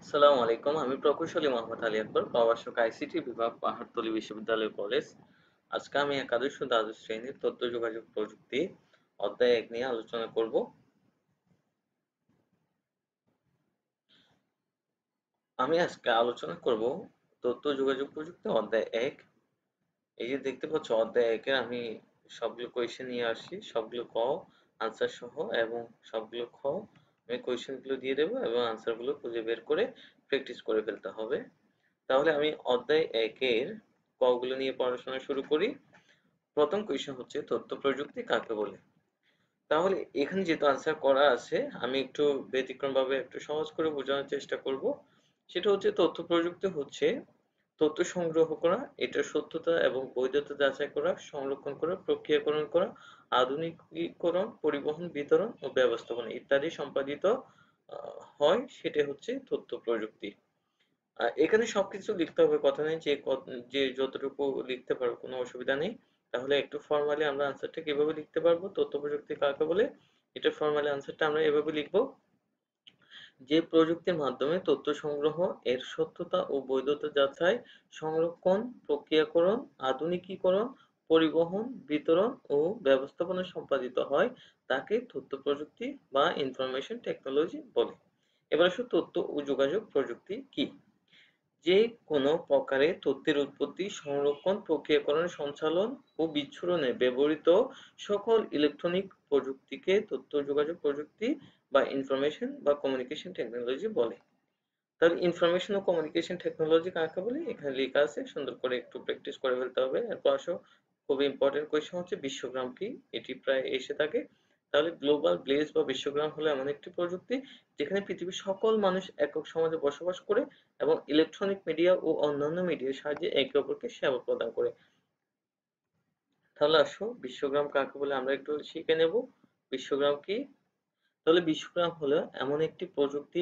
আসসালামু আলাইকুম। আমি প্রকৌশলী মোহাম্মদ আলী আকবর, প্রভাষক আইসিটি বিভাগ, পাহাড়তলী বিশ্ববিদ্যালয় কলেজ। আজকে আমি একাদশ ও দ্বাদশ শ্রেণীর তথ্য যোগাযোগ প্রযুক্তি অধ্যায় ১ নিয়ে আলোচনা করব। আমি আজকে আলোচনা করব তথ্য যোগাযোগ প্রযুক্তি অধ্যায় ১। এই যে দেখতে পাচ্ছ অধ্যায় ১ এর আমি সবগুলো কোয়েশ্চেন নিয়ে আসছি, সবগুলো ক আনসার সহ, এবং সবগুলো খ আমি কোয়েশ্চেনগুলো দিয়ে দেবো এবং আনসারগুলো খুঁজে বের করে প্র্যাকটিস করে ফেলতে হবে। তাহলে আমি অধ্যায় ১ এর ক গুলো নিয়ে পড়াশোনা শুরু করি। প্রথম কোয়েশ্চেন হচ্ছে তথ্য প্রযুক্তি কাকে বলে। তাহলে এখানে যেহেতু আনসার করা আছে, আমি একটু ব্যতিক্রমভাবে একটু সহজ করে বোঝানোর চেষ্টা করব। সেটা হচ্ছে তথ্য প্রযুক্তি হচ্ছে তথ্য সংগ্রহ করা, এটার সত্যতা এবং বৈধতা যাচাই করা, সংরক্ষণ করা, প্রক্রিয়াকরণ করা, আধুনিকীকরণ, পরিবহন, বিতরণ ও ব্যবস্থাপনা ইত্যাদি সম্পাদিত হয়, সেটা হচ্ছে তথ্য প্রযুক্তি। এখানে সবকিছু লিখতে হবে কথা নেই, যে যতটুকু লিখতে পারো কোনো অসুবিধা নেই। তাহলে একটু ফর্মালি আমরা আনসারটা কিভাবে লিখতে পারবো, তথ্য প্রযুক্তি কাকে বলে, এটা ফর্মালি আনসারটা আমরা এভাবে লিখবো: যে প্রযুক্তির মাধ্যমে তথ্য সংগ্রহ, এর সত্যতা ও বৈধতা যাচাই, সংরক্ষণ, প্রক্রিয়াকরণ, আধুনিকীকরণ, পরিবহন, বিতরণ ও ব্যবস্থাপনা সম্পাদিত হয়, তাকে তথ্য প্রযুক্তি বা ইনফরমেশন টেকনোলজি বলে। এবার আসো তথ্য ও যোগাযোগ প্রযুক্তি কি। যে কোনো প্রকারে তথ্যের উৎপত্তি, সংরক্ষণ, প্রক্রিয়াকরণ, সঞ্চালন ও বিচ্ছুরণে ব্যবহৃত সকল ইলেকট্রনিক প্রযুক্তিকে তথ্য যোগাযোগ প্রযুক্তি বা ইনফরমেশন বা কমিউনিকেশন টেকনোলজি বলে। তাহলে ইনফরমেশন ও কমিউনিকেশন টেকনোলজি কাকে বলে এখানে লেখা আছে, সুন্দর করে একটু প্র্যাকটিস করে ফেলতে হবে। এরপর আসো খুবই ইম্পর্টেন্ট কোয়েশ্চেন হচ্ছে বিশ্বগ্রাম কি। এটি প্রায় এসে থাকে। তাহলে গ্লোবাল ব্লেজ বা বিশ্বগ্রাম হলো এমন একটি প্রযুক্তি যেখানে পৃথিবীর সকল মানুষ একক সমাজে বসবাস করে এবং ইলেকট্রনিক মিডিয়া ও অন্যান্য মিডিয়ার সাহায্যে একে অপরকে সেবা প্রদান করে। তাহলে আসো বিশ্বগ্রাম কাকে বলে আমরা একটু শিখে নেব। বিশ্বগ্রাম কি। তাহলে বিশ্বগ্রাম হলো এমন একটি প্রযুক্তি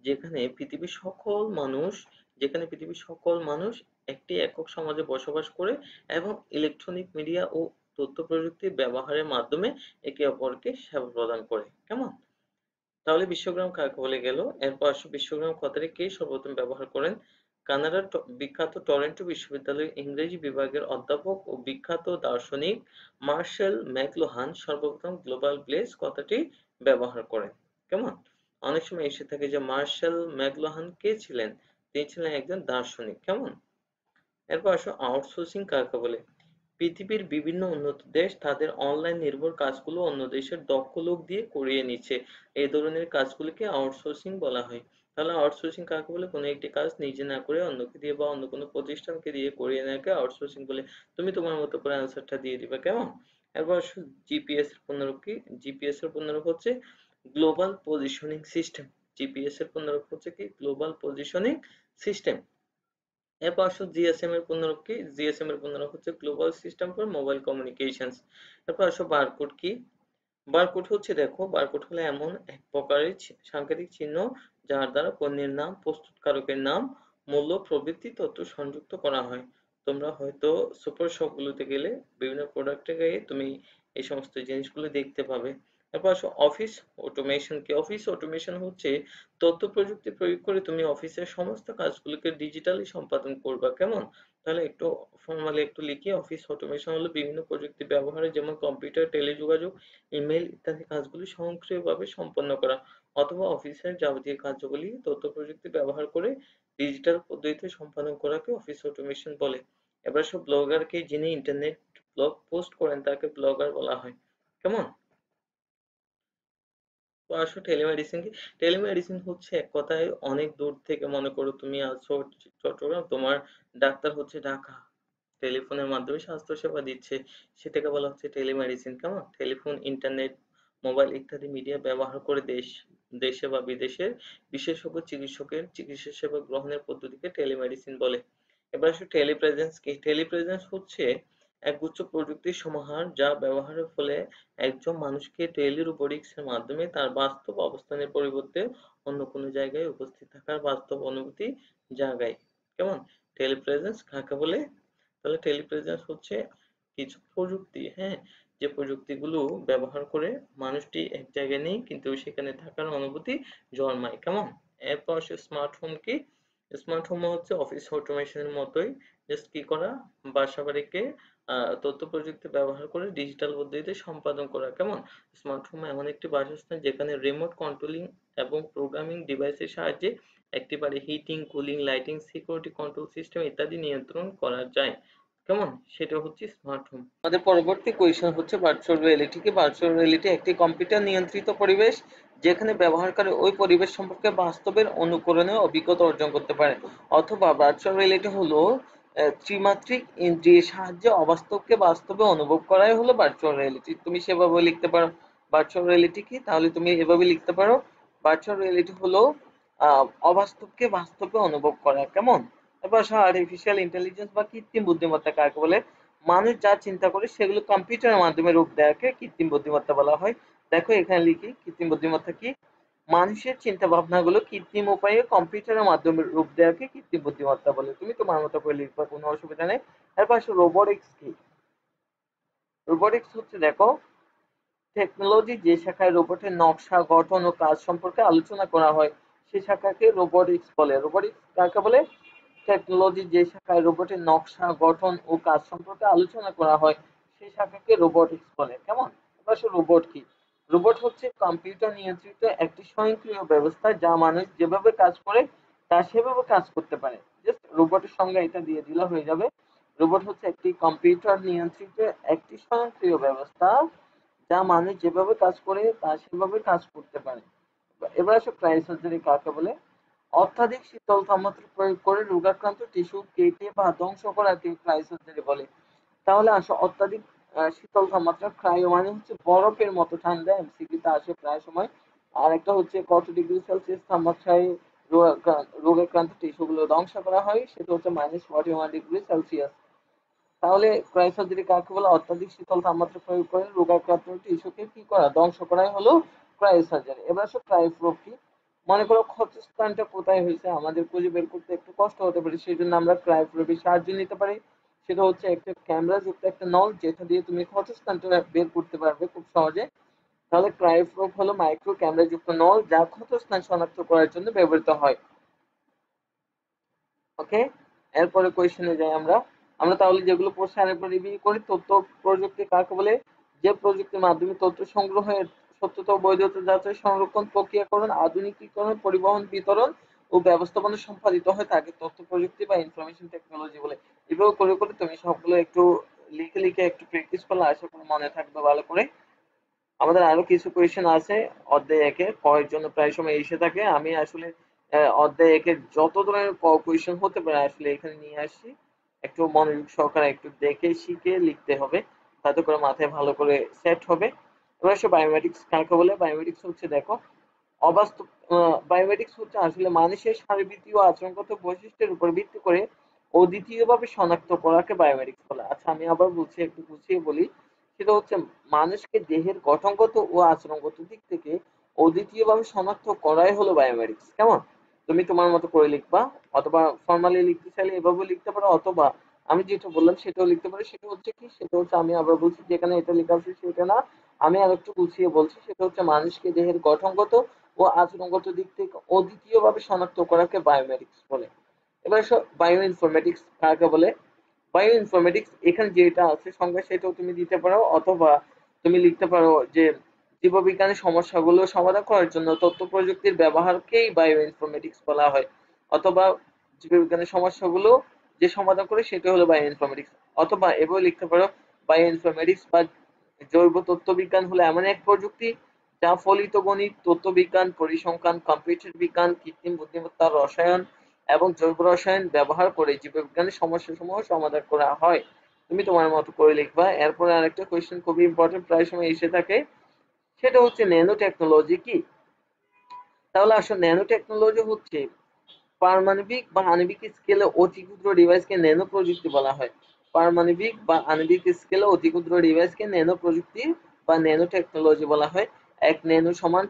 যেখানে পৃথিবীর সকল মানুষ একটি একক সমাজে বসবাস করে এবং ইলেকট্রনিক মিডিয়া ও তথ্য প্রযুক্তির ব্যবহারের মাধ্যমে একে অপরকে সেবা প্রদান করে। কেমন? তাহলে বিশ্বগ্রাম কাকে বলে গেল। এরপর আসো বিশ্বগ্রাম কথাটি কে সর্বপ্রথম ব্যবহার করেন। কানাডার বিখ্যাত টরন্টো বিশ্ববিদ্যালয়ের ইংরেজি বিভাগের অধ্যাপক ও বিখ্যাত দার্শনিক মার্শাল ম্যাকলুহান সর্বপ্রথম গ্লোবাল ব্লেজ কথাটি ব্যবহার করেন। কেমন? অনেক সময় এসে থাকে যে মার্শাল ম্যাকলুহান কে ছিলেন, তিনি ছিলেন একজন দার্শনিক। কেমন? এরপর আসো আউটসোর্সিং কাকে বলে। পৃথিবীর বিভিন্ন উন্নত দেশ তাদের অনলাইন নির্ভর কাজগুলো অন্য দেশের দক্ষ লোক দিয়ে করিয়ে নিচ্ছে, এই ধরনের কাজগুলোকে আউটসোর্সিং বলা হয়। তাহলে আউটসোর্সিং কাকে বলে, কোনো একটি কাজ নিজে না করে অন্যকে দিয়ে বা অন্য কোনো প্রতিষ্ঠানকে দিয়ে করিয়ে নেওয়াকে আউটসোর্সিং বলে। তুমি তোমার মতো করে অ্যান্সারটা দিয়ে দিবে। কেমন? এরপর আসো জিপিএস এর পুনরূপ কি। জিপিএস এর পুনরূপ হচ্ছে গ্লোবাল পজিশনিং সিস্টেম। জিপিএস এর পুনরূপ হচ্ছে কি গ্লোবাল পজিশনিং সিস্টেম। এরপর আসো জিএসএম এর পুনরূপ কি। জিএসএম এর পুনরূপ হচ্ছে global system for mobile communications. এরপর আসো বারকোড কি। বারকোড হচ্ছে, দেখো, বারকোড হলো এমন এক প্রকারের সাংকেতিক চিহ্ন যার দ্বারা পণ্যের নাম, প্রস্তুতকারকের নাম, মূল্য প্রভৃতি তথ্য সংযুক্ত করা হয়। তোমরা হয়তো সুপার শপগুলোতে গেলে বিভিন্ন প্রোডাক্টে গিয়ে তুমি এই সমস্ত জিনিসগুলো দেখতে পাবে। এরপর আসো অফিস অটোমেশন কি। অফিস অটোমেশন হচ্ছে তথ্য প্রযুক্তি প্রয়োগ করে তুমি অফিসের সমস্ত কাজগুলোকে ডিজিটালি সম্পাদন করবা। কেমন? তাহলে একটু ফর্মালি একটু লিখি। অফিস অটোমেশন হলো বিভিন্ন প্রযুক্তি ব্যবহারে, যেমন কম্পিউটার, টেলিযোগাযোগ, ইমেল ইত্যাদি কাজগুলি স্বয়ংক্রিয়ভাবে সম্পন্ন করা, অথবা অফিসের যাবতীয় কার্যাবলী তথ্য প্রযুক্তি ব্যবহার করে ডিজিটাল পদ্ধতিতে সম্পাদন করাকে অফিস অটোমেশন বলে। এবার সব ব্লগারকে, যিনি ইন্টারনেট ব্লগ পোস্ট করেন, তাকে ব্লগার বলা হয়। কেমন? তো আসো টেলিমেডিসিন কি। টেলিমেডিসিন হচ্ছে এক কথায় অনেক দূর থেকে, মনে করো তুমি আছো চট্টগ্রাম, তোমার ডাক্তার হচ্ছে ঢাকা, টেলিফোনের মাধ্যমে স্বাস্থ্য সেবা দিচ্ছে, সেটাকে বলা হচ্ছে টেলিমেডিসিন। কেমন? টেলিফোন, ইন্টারনেট, মোবাইল ইত্যাদি মিডিয়া ব্যবহার করে দেশে বা বিদেশের বিশেষজ্ঞ চিকিৎসকের চিকিৎসা সেবা গ্রহণের পদ্ধতিকে টেলিমেডিসিন বলে। এবার আসো টেলিপ্রেজেন্স কি। টেলিপ্রেজেন্স হচ্ছে একগুচ্ছ প্রযুক্তির সমাহার যা ব্যবহারের ফলে একজন মানুষকে টেলিরোবটিক্স এর মাধ্যমে তার বাস্তব অবস্থানের পরিবর্তে অন্য কোনো জায়গায় উপস্থিত থাকার বাস্তব অনুভূতি জাগায়। কেমন? টেলিপ্রেজেন্স কাকে বলে। তাহলে টেলিপ্রেজেন্স হচ্ছে কিছু প্রযুক্তি, হ্যাঁ, যে প্রযুক্তিগুলো ব্যবহার করে মানুষটি এক জায়গায় নেই কিন্তু সেখানে থাকার অনুভূতি জন্মায়। কেমন? এরপর আসে স্মার্ট হোম কি? স্মার্ট হোম হচ্ছে অফিস অটোমেশনের মতোই, জাস্ট কি করা, বাসাবাড়িকে তথ্য প্রযুক্তি ব্যবহার করে ডিজিটাল পদ্ধতিতে সম্পাদন করা। কেমন? স্মার্ট হোম এমন একটি বাসস্থান যেখানে রিমোট কন্ট্রোলিং এবং প্রোগ্রামিং ডিভাইসের সাহায্যে একটি বাড়ি heating, cooling, lighting, security control system ইত্যাদি নিয়ন্ত্রণ করা যায়। কেমন? সেটা হচ্ছে স্মার্ট হোম। আমাদের পরবর্তী কোয়েশ্চেন হচ্ছে ভার্চুয়াল রিয়েলিটি কি? ভার্চুয়াল রিয়েলিটি একটি কম্পিউটার নিয়ন্ত্রিত পরিবেশ যেখানে ব্যবহারকারী ওই পরিবেশ সম্পর্কে বাস্তবের অনুকরণে অভিজ্ঞতা অর্জন করতে পারে। অথবা ভার্চুয়াল রিয়েলিটি হলো ত্রিমাত্রিক ইন্দ্রিয়ের সাহায্যে অবাস্তবকে বাস্তবে অনুভব করাই হলো ভার্চুয়াল রিয়েলিটি। তুমি সেভাবে লিখতে পারো ভার্চুয়াল রিয়েলিটি কি, তাহলে তুমি এভাবে লিখতে পারো ভার্চুয়াল রিয়েলিটি হলো অবাস্তবকে বাস্তবে অনুভব করা। কেমন? এবার আসো আর্টিফিশিয়াল ইন্টেলিজেন্স বা কৃত্রিম বুদ্ধিমত্তা কাকে বলে? মানুষ যা চিন্তা করে সেগুলো কম্পিউটারের মাধ্যমে রূপ দেওয়াকে কৃত্রিম বুদ্ধিমত্তা বলা হয়। দেখো এখানে লিখি কৃত্রিম বুদ্ধিমত্তা কি? মানুষের চিন্তা ভাবনাগুলো কৃত্রিম উপায়ে কম্পিউটারের মাধ্যমে রূপ দেওয়াকে কৃত্রিম বুদ্ধিমত্তা বলে। তুমি তোমার মতো করে লিখবা, কোনো অসুবিধা নেই। এরপর আসো রোবোটিক্স কি? রোবোটিক্স হচ্ছে দেখো টেকনোলজি যে শাখায় রোবটের নকশা, গঠন ও কাজ সম্পর্কে আলোচনা করা হয় সে শাখাকে রোবোটিক্স বলে। রোবোটিক্স কাকে বলে? টেকনোলজি যে শাখায় রোবটের নকশা, গঠন ও কাজ সম্পর্কে আলোচনা করা হয় সেই শাখাকে রোবোটিক্স বলে। কেমন? এবার আসো রোবট কি? রোবট হচ্ছে কম্পিউটার নিয়ন্ত্রিত একটি স্বয়ংক্রিয় ব্যবস্থা যা মানুষ যেভাবে কাজ করে তা সেভাবে কাজ করতে পারে। জাস্ট রোবটের সঙ্গে এটা দিয়ে দিলে হয়ে যাবে। রোবট হচ্ছে একটি কম্পিউটার নিয়ন্ত্রিত একটি স্বয়ংক্রিয় ব্যবস্থা যা মানুষ যেভাবে কাজ করে তা সেভাবে কাজ করতে পারে। এবার আসো ক্রায়োসার্জারি কাকে বলে? অত্যাধিক শীতল তাপমাত্রা প্রয়োগ করে রোগাক্রান্ত টিস্যু কেটে বা ধ্বংস করাকে ক্রায়োসার্জারি বলে। তাহলে আসো অত্যাধিক শীতল তাপমাত্রা, ক্রায়ো মানে হচ্ছে বরফের মতো ঠান্ডা, এমসিকিউতে আসে প্রায় সময়। আর একটা হচ্ছে কত ডিগ্রি সেলসিয়াস তাপমাত্রায় রোগাক্রান্ত টিস্যুগুলো ধ্বংস করা হয়, সেটা হচ্ছে -41°C। তাহলে ক্রায়োসার্জারি কাকে বলে? অত্যাধিক শীতল তাপমাত্রা প্রয়োগ করে রোগাক্রান্ত টিস্যুকে কি করা, ধ্বংস করাই হলো ক্রায়োসার্জারি। এবার আসো ক্রায়োপ্রোব কি? মনে করো ক্ষতস্থানটা কোথায় হয়েছে আমাদের খুঁজে বের করতে একটু কষ্ট হতে পারে, সেই জন্য আমরা ক্রায়োপ্রোবের সাহায্য নিতে পারি। সেটা হচ্ছে একটা ক্যামেরা যুক্ত একটা নল যেটা দিয়ে তুমি ক্ষতস্থানটা বের করতে পারবে খুব সহজে। তাহলে ক্রায়োপ্রোব হলো মাইক্রো ক্যামেরা যুক্ত নল যা ক্ষতস্থান শনাক্ত করার জন্য ব্যবহৃত হয়। ওকে, এরপরে কোয়েশ্চেনে যাই আমরা। আমরা তাহলে যেগুলো পড়ছি আরেকবার রিভিউ করি। তথ্য প্রযুক্তি কাকে বলে? যে প্রযুক্তির মাধ্যমে তথ্য সংগ্রহের সত্যতা ও বৈধতা যাচাই, সংরক্ষণ, প্রক্রিয়াকরণ, আধুনিকীকরণ, পরিবহন, বিতরণ ও ব্যবস্থাপনা সম্পাদিত হয় তাকে তথ্য প্রযুক্তি বা ইনফরমেশন টেকনোলজি বলে। এভাবে করে করে তুমি সবগুলো একটু লিখে লিখে একটু প্র্যাকটিস করলে আশা করি মনে থাকবে ভালো করে। আমাদের আরো কিছু কোয়েশ্চেন আছে অধ্যায় একে, কয়ের জন্য প্রায় সময় এসে থাকে। আমি আসলে অধ্যায় একে যত ধরনের কোয়েশ্চেন হতে পারে আসলে এখানে নিয়ে আসি। একটু মনোযোগ সহকারে একটু দেখে শিখে লিখতে হবে, তাতে করে মাথায় ভালো করে সেট হবে। এবার আসে বায়োমেটিক্স কাকে বলে? বায়োমেটিক্স হচ্ছে দেখো অবাস্তব বায়োমেটিক্স হচ্ছে আসলে মানুষের শারীরবৃত্তীয় ও আচরণগত বৈশিষ্ট্যের উপর ভিত্তি করে অদ্বিতীয়ভাবে শনাক্ত করাকে বায়োমেটিক্স বলে। আচ্ছা আমি আবার বলছি, একটু গুছিয়ে বলি। সেটা হচ্ছে মানুষকে দেহের গঠনগত ও আচরণগত দিক থেকে অদ্বিতীয়ভাবে শনাক্ত করাই হলো বায়োমেটিক্স। কেমন? তুমি তোমার মতো করে লিখবা, অথবা ফর্মালি লিখতে চাইলে এভাবে লিখতে পারো, অথবা আমি যেটা বললাম সেটাও লিখতে পারো। সেটা হচ্ছে কি? সেটা হচ্ছে আমি আবার বলছি, যেখানে এটা লেখা আছে সেটা না, আমি আর একটু গুছিয়ে বলছি। সেটা হচ্ছে মানুষকে দেহের গঠনগত ও আচরণগত দিক থেকে অদ্বিতীয়ভাবে শনাক্ত করাকে বায়োমেটিক্স বলে। এবার বায়ো ইনফরমেটিক্স কাকে বলে? বায়ো ইনফরমেটিক্স এখানে যেটা আছে সংজ্ঞা সেটাও তুমি দিতে পারো, অথবা তুমি লিখতে পারো যে জীববিজ্ঞানের সমস্যাগুলো সমাধান করার জন্য তথ্য প্রযুক্তির ব্যবহারকেই বায়ো ইনফরমেটিক্স বলা হয়। অথবা জীববিজ্ঞানের সমস্যাগুলো যে সমাধান করে সেটা হলো বায়ো ইনফরমেটিক্স। অথবা এভাবে লিখতে পারো বায়ো ইনফরমেটিক্স বা জৈব তথ্যবিজ্ঞান হলো এমন এক প্রযুক্তি যা ফলিত গণিত, তথ্যবিজ্ঞান, পরিসংখ্যান, কম্পিউটার বিজ্ঞান, কৃত্রিম বুদ্ধিমত্তা, রসায়ন এবং জৈব রসায়ন ব্যবহার করে জীববিজ্ঞানের সমস্যাসমূহ সমাধান করা হয়। তুমি তোমার মতো করে লিখবা। এরপরে আরেকটা কোয়েশ্চেন খুবই ইম্পর্টেন্ট, প্রায় সময় এসে থাকে। সেটা হচ্ছে ন্যানো টেকনোলজি কি? তাহলে আসলে ন্যানো টেকনোলজি হচ্ছে পারমাণবিক বা আণবিক স্কেলে অতি ক্ষুদ্র ডিভাইসকে ন্যানো প্রযুক্তি বলা হয়। পারমাণবিক বা আণবিক স্কেলে অতি ক্ষুদ্র ডিভাইসকে ন্যানো প্রযুক্তি বা ন্যানো টেকনোলজি বলা হয়। এক ন্যানো সমান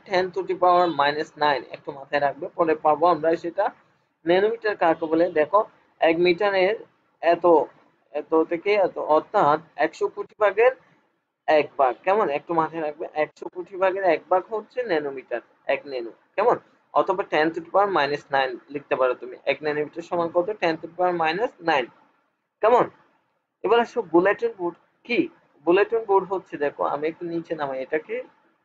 10⁻⁹ একটু মাথায় রাখবে, পরে পাবো আমরা সেটা। ন্যানোমিটার কাকে বলে? দেখো 1 মিটারের এত এত থেকে এত, অর্থাৎ 100 কোটি ভাগের 1 ভাগ। কেমন? একটু মাথায় রাখবে, 100 কোটি ভাগের 1 ভাগ হচ্ছে ন্যানোমিটার, 1 ন্যানো। কেমন? অথবা 10 টু দি পাওয়ার -9 লিখতে পারো তুমি। 1 ন্যানোমিটার সমান কত? 10 টু দি পাওয়ার -9। কেমন? এবার আসো বুলেটিন বোর্ড কি? বুলেটিন বোর্ড হচ্ছে, দেখো আমি একটু নিচে নামাই এটাকে।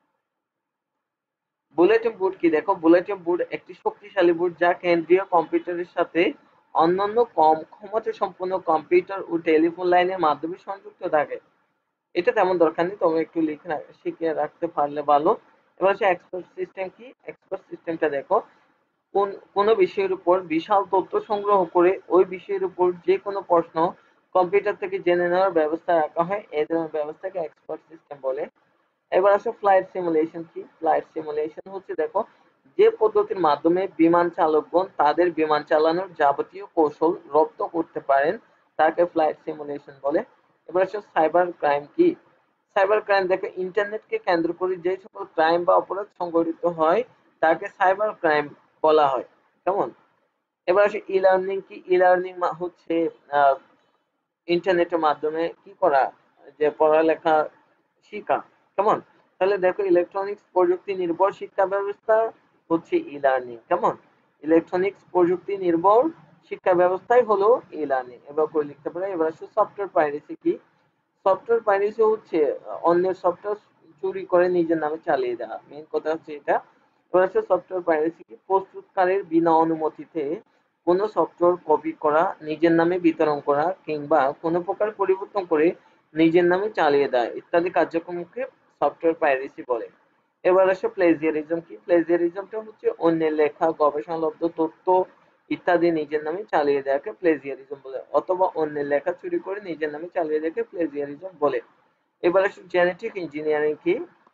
বুলেটিন বোর্ড কি? দেখো বুলেটিন বোর্ড একটি শক্তিশালী বোর্ড যা কেন্দ্রীয় কম্পিউটারের সাথে অন্যান্য কম ক্ষমতা সম্পন্ন কম্পিউটার ও টেলিফোন লাইনের মাধ্যমে সংযুক্ত থাকে। এটা তেমন দরকার নেই, তবে একটু লিখে শিখে রাখতে পারলে ভালো। এবার হচ্ছে এক্সপার্ট সিস্টেম কি? এক্সপার্ট সিস্টেমটা দেখো কোনো বিষয়ের উপর বিশাল তথ্য সংগ্রহ করে ওই বিষয়ের উপর যে কোনো প্রশ্ন কম্পিউটার থেকে জেনে নেওয়ার ব্যবস্থা রাখা হয়, এই ধরনের ব্যবস্থাকে এক্সপার্ট সিস্টেম বলে। এবার আসো ফ্লাইট সিমুলেশন কি? ফ্লাইট সিমুলেশন হচ্ছে, দেখো যে পদ্ধতির মাধ্যমে বিমান চালকগণ তাদের বিমান চালানোর যাবতীয় কৌশল রপ্ত করতে পারেন তাকে ফ্লাইট সিমুলেশন বলে। এবার আসো সাইবার ক্রাইম কি? সাইবার ক্রাইম দেখো ইন্টারনেটকে কেন্দ্র করে যে সকল ক্রাইম বা অপরাধ সংঘটিত হয় তাকে সাইবার ক্রাইম বলা হয়। কেমন? এবার আসে ই লার্নিং কি? ই লার্নিং হচ্ছে আহ, ইন্টারনেটের মাধ্যমে কি করা, যে পড়ালেখা শিখা। কেমন? তাহলে দেখো ইলেকট্রনিক্স প্রযুক্তি নির্ভর শিক্ষা ব্যবস্থা হচ্ছে ই লার্নিং। কেমন? ইলেকট্রনিক্স প্রযুক্তি নির্ভর শিক্ষা ব্যবস্থাই হলো ই লার্নিং। এবার করে লিখতে পারে। এবার আসলে সফটওয়্যার পাইরেসি কি? সফটওয়্যার পাইরেসি হচ্ছে অন্যের সফটওয়্যার চুরি করে নিজের নামে চালিয়ে দেওয়া। মেইন কথা হচ্ছে এটা। এবার হচ্ছে সফটওয়্যার পাইরেসি কি? প্রস্তুতকারীর বিনা অনুমতিতে কোনো সফটওয়্যার কপি করা, নিজের নামে বিতরণ করা কিংবা কোনো প্রকার পরিবর্তন করে নিজের নামে চালিয়ে দেয় ইত্যাদি কার্যক্রমকে সফটওয়্যার পাইরেসি বলে। এবার আসে প্লেজিয়ারিজম কি? প্লেজিয়ারিজমটা হচ্ছে অন্যের লেখা, গবেষণালব্ধ তথ্য ইত্যাদি নিজের নামে চালিয়ে দেওয়াকে প্লেজিয়ারিজম বলে, অথবা অন্যের লেখা চুরি করে নিজের নামে চালিয়ে দেওয়াকে প্লেজিয়ারিজম বলে। এবার আসে জেনেটিক ইঞ্জিনিয়ারিং কি?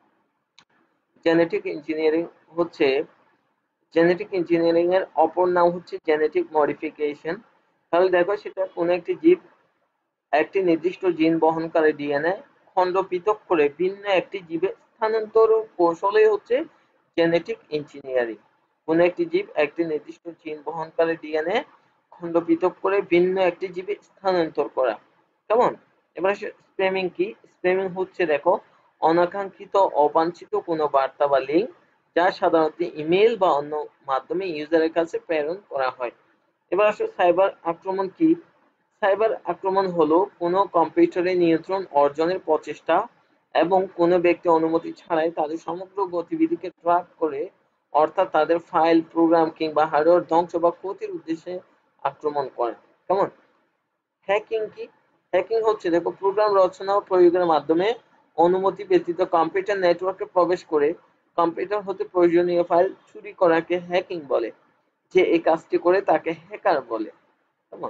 জেনেটিক ইঞ্জিনিয়ারিং হচ্ছে, জেনেটিক ইঞ্জিনিয়ারিং এর অপর নাম হচ্ছে জেনেটিক মডিফিকেশন। তাহলে দেখো সেটা কোন একটি জীব একটি নির্দিষ্ট জিন বহনকারী ডিএনএ খণ্ড পৃথক করে ভিন্ন একটি জীবে স্থানান্তর কৌশলই হচ্ছে জেনেটিক ইঞ্জিনিয়ারিং। কোন একটি জীব একটি নির্দিষ্ট জিন বহনকারী ডিএনএ খণ্ড পৃথক করে ভিন্ন একটি জীবে স্থানান্তর করা। কেমন? এবার স্প্যামিং কি? স্প্যামিং হচ্ছে, দেখো অনাকাঙ্ক্ষিত অবাঞ্ছিত কোনো বার্তা বা লিঙ্ক যা সাধারণত ইমেল বা অন্য মাধ্যমে ইউজারের কাছে প্রেরণ করা হয়। এবার আসলে সাইবার আক্রমণ কি? সাইবার আক্রমণ হলো কোনো কম্পিউটারে নিয়ন্ত্রণ অর্জনের প্রচেষ্টা এবং কোনো ব্যক্তি অনুমতি ছাড়াই তাদের সমগ্র গতিবিধিকে ট্র্যাক করে, অর্থাৎ তাদের ফাইল, প্রোগ্রাম কিংবা হার্ডওয়্যার ধ্বংস বা ক্ষতির উদ্দেশ্যে আক্রমণ করে। কেমন? হ্যাকিং কি? হ্যাকিং হচ্ছে, দেখো প্রোগ্রাম রচনা ও প্রয়োগের মাধ্যমে অনুমতি ব্যতীত কম্পিউটার নেটওয়ার্কে প্রবেশ করে কম্পিউটার হতে প্রয়োজনীয় ফাইল চুরি করাকে হ্যাকিং বলে। যে এই কাজটি করে তাকে হ্যাকার বলে। কেমন?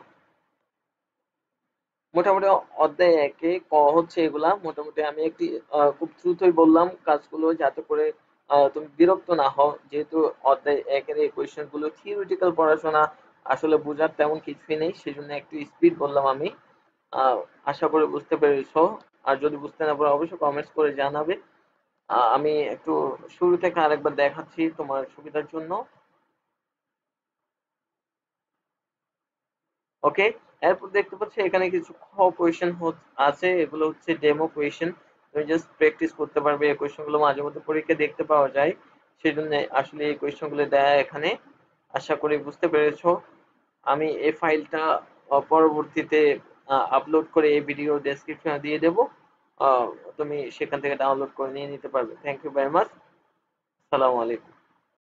মোটামুটি অধ্যায় একে ক হচ্ছে এগুলা। মোটামুটি আমি একটি খুব দ্রুতই বললাম কাজগুলো, যাতে করে তুমি বিরক্ত না হও, যেহেতু অধ্যায় একের এই কোয়েশ্চেন গুলো থিওরিটিক্যাল পড়াশোনা, আসলে বোঝার তেমন কিছুই নেই, সেজন্য একটু স্পিড বললাম আমি। আহ, আশা করি বুঝতে পেরেছো। আর যদি বুঝতে না পারো অবশ্যই কমেন্টস করে জানাবে। আমি একটু শুরু থেকে আরেকবার দেখাচ্ছি তোমার সুবিধার জন্য। ওকে। এরপর দেখতে পাচ্ছি এখানে কিছু কোয়েশ্চেন আছে, এগুলো হচ্ছে ডেমো কোয়েশ্চেন। তুমি জাস্ট প্র্যাকটিস করতে পারবে। এই কোয়েশ্চেন গুলো মাঝে মধ্যে পরীক্ষা দেখতে পাওয়া যায়, সেই জন্য আসলে এই কোয়েশ্চেন গুলো দেয়া এখানে। আশা করি বুঝতে পেরেছো। আমি এই ফাইলটা পরবর্তীতে আপলোড করে এই ভিডিও ডেসক্রিপশনে দিয়ে দেবো। তুমি সেখান থেকে ডাউনলোড করে নিয়ে নিতে পারবে। Thank you very much. সালামু আলাইকুম।